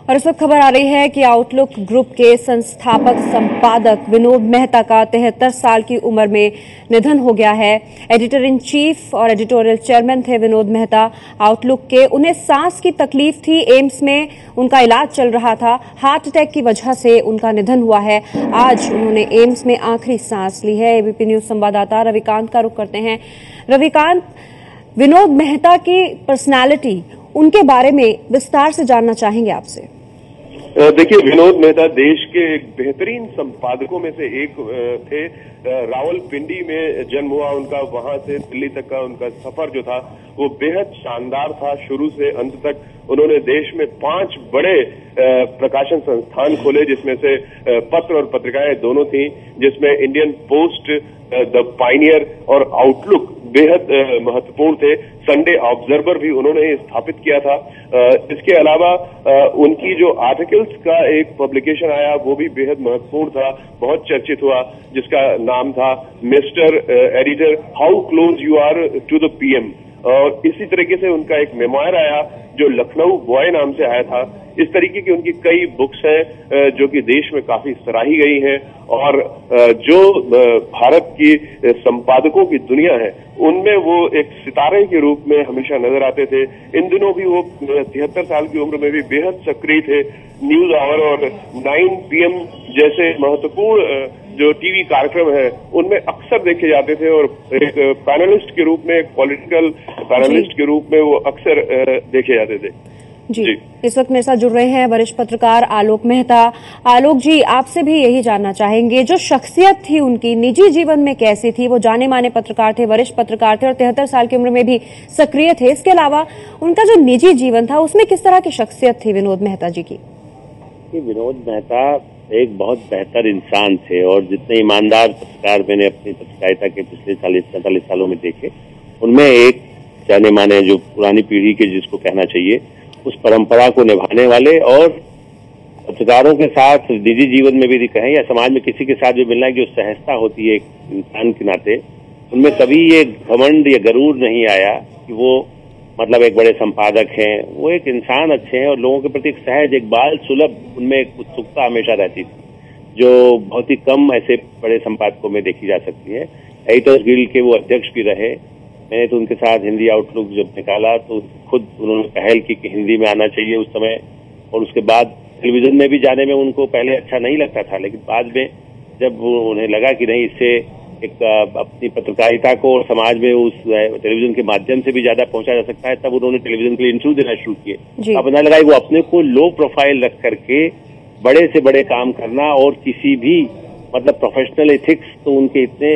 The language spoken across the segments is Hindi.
और इस वक्त खबर आ रही है कि आउटलुक ग्रुप के संस्थापक संपादक विनोद मेहता का 73 साल की उम्र में निधन हो गया है। एडिटर इन चीफ और एडिटोरियल चेयरमैन थे विनोद मेहता आउटलुक के। उन्हें सांस की तकलीफ थी, एम्स में उनका इलाज चल रहा था। हार्ट अटैक की वजह से उनका निधन हुआ है। आज उन्होंने एम्स में आखिरी सांस ली है। एबीपी न्यूज संवाददाता रविकांत का रुख करते हैं। रविकांत, विनोद मेहता की पर्सनालिटी, उनके बारे में विस्तार से जानना चाहेंगे आपसे। देखिए, विनोद मेहता देश के एक बेहतरीन संपादकों में से एक थे। रावलपिंडी में जन्म हुआ उनका, वहां से दिल्ली तक का उनका सफर जो था वो बेहद शानदार था। शुरू से अंत तक उन्होंने देश में 5 बड़े प्रकाशन संस्थान खोले, जिसमें से पत्र और पत्रिकाएं दोनों थी, जिसमें इंडियन पोस्ट, द पायनियर और आउटलुक बेहद महत्वपूर्ण थे। संडे ऑब्जर्वर भी उन्होंने स्थापित किया था। इसके अलावा उनकी जो आर्टिकल्स का एक पब्लिकेशन आया वो भी बेहद महत्वपूर्ण था, बहुत चर्चित हुआ, जिसका नाम था mister editor, how close you are to the PM. और इसी तरीके से उनका एक मेमोयर आया जो लखनऊ बॉय नाम से आया था। इस तरीके की उनकी कई बुक्स हैं जो कि देश में काफी सराही गई हैं। और जो भारत की संपादकों की दुनिया है उनमें वो एक सितारे के रूप में हमेशा नजर आते थे। इन दिनों भी वो 73 साल की उम्र में भी बेहद सक्रिय थे। न्यूज आवर और 9 PM जैसे महत्वपूर्ण जो टीवी कार्यक्रम है उनमें अक्सर देखे जाते थे और एक पैनलिस्ट के रूप में, एक पॉलिटिकल पैनलिस्ट के रूप में वो अक्सर देखे जाते थे। जी, इस वक्त मेरे साथ जुड़ रहे हैं वरिष्ठ पत्रकार आलोक मेहता। आलोक जी, आपसे भी यही जानना चाहेंगे, जो शख्सियत थी उनकी निजी जीवन में कैसी थी? वो जाने माने पत्रकार थे, वरिष्ठ पत्रकार थे और 73 साल की उम्र में भी सक्रिय थे। इसके अलावा उनका जो निजी जीवन था उसमें किस तरह की शख्सियत थी विनोद मेहता जी की? विनोद मेहता एक बहुत बेहतर इंसान थे और जितने ईमानदार पत्रकार मैंने अपनी पत्रकारिता के पिछले 40-45 सालों में देखे, उनमें एक जाने माने जो पुरानी पीढ़ी के जिसको कहना चाहिए उस परंपरा को निभाने वाले और पत्रकारों के साथ निजी जीवन में भी कहें या समाज में किसी के साथ जो मिलना की जो सहजता होती है एक इंसान के नाते, उनमें कभी ये घमंड या गरूर नहीं आया कि वो मतलब एक बड़े संपादक हैं। वो एक इंसान अच्छे हैं और लोगों के प्रति एक सहज, एक बाल सुलभ उनमें एक उत्सुकता हमेशा रहती थी, जो बहुत ही कम ऐसे बड़े संपादकों में देखी जा सकती है। एडिटर्स गिल्ड के वो अध्यक्ष भी रहे। मैंने तो उनके साथ हिंदी आउटलुक जब निकाला तो खुद उन्होंने पहल की कि हिंदी में आना चाहिए उस समय, और उसके बाद टेलीविजन में भी जाने में उनको पहले अच्छा नहीं लगता था, लेकिन बाद में जब उन्हें लगा कि नहीं, इससे एक अपनी पत्रकारिता को और समाज में उस टेलीविजन के माध्यम से भी ज्यादा पहुंचा जा सकता है, तब उन्होंने टेलीविजन के लिए इंटरव्यू देना शुरू किए। अब पता लगा वो अपने को लो प्रोफाइल रख करके बड़े से बड़े काम करना और किसी भी मतलब प्रोफेशनल एथिक्स तो उनके इतने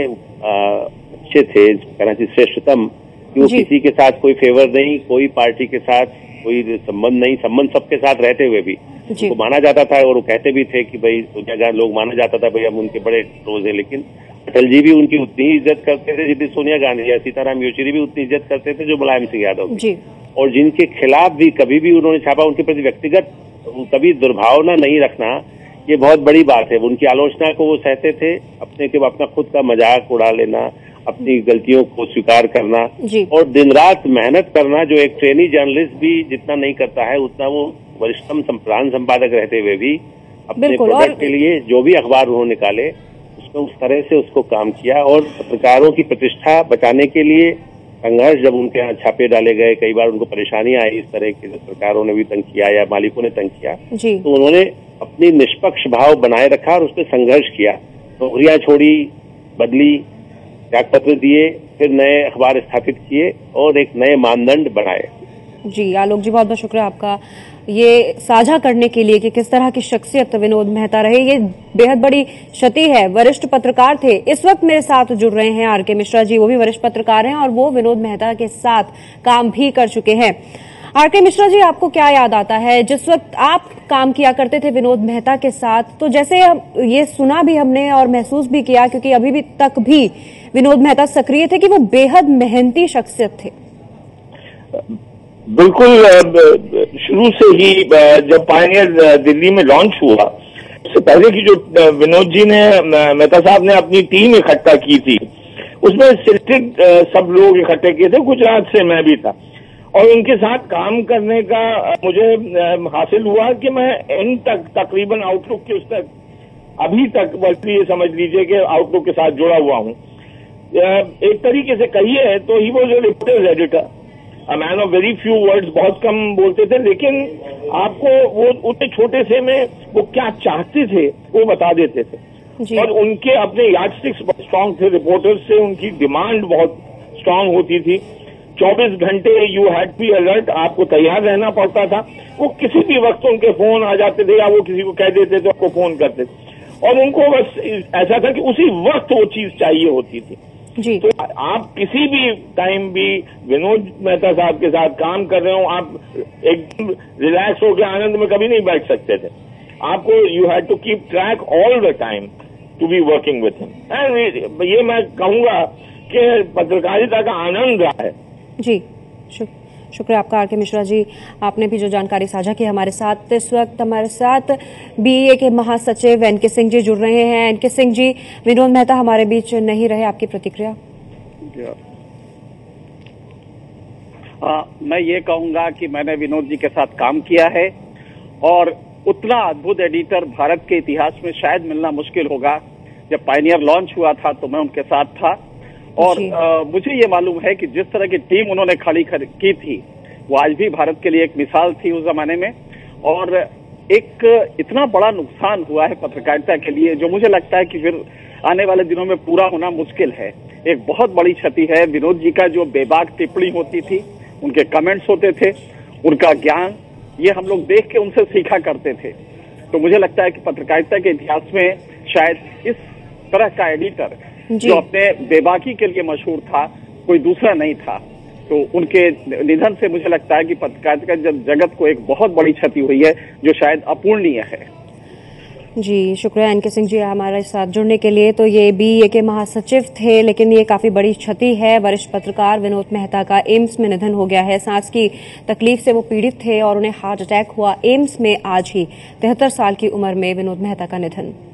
अच्छे थे, कहना चाहिए श्रेष्ठतम, कि वो किसी के साथ कोई फेवर नहीं, कोई पार्टी के साथ कोई संबंध नहीं, संबंध सबके साथ रहते हुए भी उनको माना जाता था। और वो कहते भी थे कि भाई सोनिया गांधी, लोग माना जाता था भाई हम उनके बड़े क्लोज हैं, लेकिन अटल जी भी उनकी उतनी ही इज्जत करते थे जितनी सोनिया गांधी, या सीताराम येचुरी भी उतनी इज्जत करते थे जो मुलायम सिंह यादव जी। और जिनके खिलाफ भी कभी भी उन्होंने छापा, उनके प्रति व्यक्तिगत कभी दुर्भावना नहीं रखना, ये बहुत बड़ी बात है। उनकी आलोचना को वो सहते थे, अपना खुद का मजाक उड़ा लेना, अपनी गलतियों को स्वीकार करना और दिन रात मेहनत करना, जो एक ट्रेनी जर्नलिस्ट भी जितना नहीं करता है उतना वो वरिष्ठतम प्रधान संपादक रहते हुए भी अपने प्रोडक्ट के लिए जो भी अखबार उन्होंने निकाले उसमें उस तरह से उसको काम किया। और पत्रकारों की प्रतिष्ठा बचाने के लिए संघर्ष, जब उनके यहाँ छापे डाले गए, कई बार उनको परेशानी आई इस तरह की, सरकारों ने भी तंग किया या मालिकों ने तंग किया, तो उन्होंने अपनी निष्पक्ष भाव बनाए रखा और उस पर संघर्ष किया। नौकरियां छोड़ी, बदली, त्यागपत्र दिए, फिर नए अखबार स्थापित किए और एक नए मानदंड बनाए। जी आलोक जी, बहुत बहुत शुक्रिया आपका ये साझा करने के लिए कि किस तरह की शख्सियत विनोद मेहता रहे। ये बेहद बड़ी क्षति है। वरिष्ठ पत्रकार थे। इस वक्त मेरे साथ जुड़ रहे हैं आर के मिश्रा जी, वो भी वरिष्ठ पत्रकार हैं और वो विनोद मेहता के साथ काम भी कर चुके हैं। आर के मिश्रा जी, आपको क्या याद आता है जिस वक्त आप काम किया करते थे विनोद मेहता के साथ? तो जैसे ये सुना भी हमने और महसूस भी किया, क्योंकि अभी भी तक भी विनोद मेहता सक्रिय थे, कि वो बेहद मेहनती शख्सियत थे। बिल्कुल, शुरू से ही जब पायनियर दिल्ली में लॉन्च हुआ, उससे पहले की जो विनोद जी ने, मेहता साहब ने अपनी टीम इकट्ठा की थी, उसमें सिलेक्टेड सब लोग इकट्ठे किए थे। गुजरात से मैं भी था और उनके साथ काम करने का मुझे हासिल हुआ कि मैं एंड तक तकरीबन आउटलुक के उस तक अभी तक बल्कि ये समझ लीजिए कि आउटलुक के साथ जुड़ा हुआ हूं। एक तरीके से कहिए तो he was a reporter's editor, a man of very few words, बहुत कम बोलते थे, लेकिन आपको वो उतने छोटे से में वो क्या चाहते थे वो बता देते थे। और उनके अपने यार्डस्टिक्स बहुत स्ट्रांग थे, रिपोर्टर्स से उनकी डिमांड बहुत स्ट्रांग होती थी। 24 घंटे यू हैड बी अलर्ट, आपको तैयार रहना पड़ता था। वो किसी भी वक्त उनके फोन आ जाते थे या वो किसी को कह देते थे, आपको फोन करते थे, और उनको बस ऐसा था कि उसी वक्त वो चीज चाहिए होती थी जी। तो आप किसी भी टाइम भी विनोद मेहता साहब के साथ काम कर रहे हो, आप एकदम रिलैक्स होकर आनंद में कभी नहीं बैठ सकते थे। आपको you had to keep track all the time to be working with him. ये मैं कहूंगा कि पत्रकारिता का आनंद रहा है जी। शुक्रिया आपका आर के मिश्रा जी, आपने भी जो जानकारी साझा की हमारे साथ। इस वक्त हमारे साथ बीईए के महासचिव एनके सिंह जी जुड़ रहे हैं। एनके सिंह जी, विनोद मेहता हमारे बीच नहीं रहे, आपकी प्रतिक्रिया? मैं ये कहूंगा कि मैंने विनोद जी के साथ काम किया है और उतना अद्भुत एडिटर भारत के इतिहास में शायद मिलना मुश्किल होगा। जब पायनियर लॉन्च हुआ था तो मैं उनके साथ था और मुझे ये मालूम है कि जिस तरह की टीम उन्होंने खड़ी की थी वो आज भी भारत के लिए एक मिसाल थी उस जमाने में। और एक इतना बड़ा नुकसान हुआ है पत्रकारिता के लिए जो मुझे लगता है कि फिर आने वाले दिनों में पूरा होना मुश्किल है। एक बहुत बड़ी क्षति है। विनोद जी का जो बेबाक टिप्पणी होती थी, उनके कमेंट्स होते थे, उनका ज्ञान, ये हम लोग देख के उनसे सीखा करते थे। तो मुझे लगता है कि पत्रकारिता के इतिहास में शायद इस तरह का एडिटर जो अपने बेबाकी के लिए मशहूर था कोई दूसरा नहीं था। तो उनके निधन से मुझे लगता है कि पत्रकारिता जगत को एक बहुत बड़ी क्षति हुई है जो शायद अपूर्णीय है। जी, शुक्रिया एनके सिंह जी हमारे साथ जुड़ने के लिए। तो ये बीईए के महासचिव थे, लेकिन ये काफी बड़ी क्षति है। वरिष्ठ पत्रकार विनोद मेहता का एम्स में निधन हो गया है। सांस की तकलीफ से वो पीड़ित थे और उन्हें हार्ट अटैक हुआ एम्स में आज ही। 73 साल की उम्र में विनोद मेहता का निधन।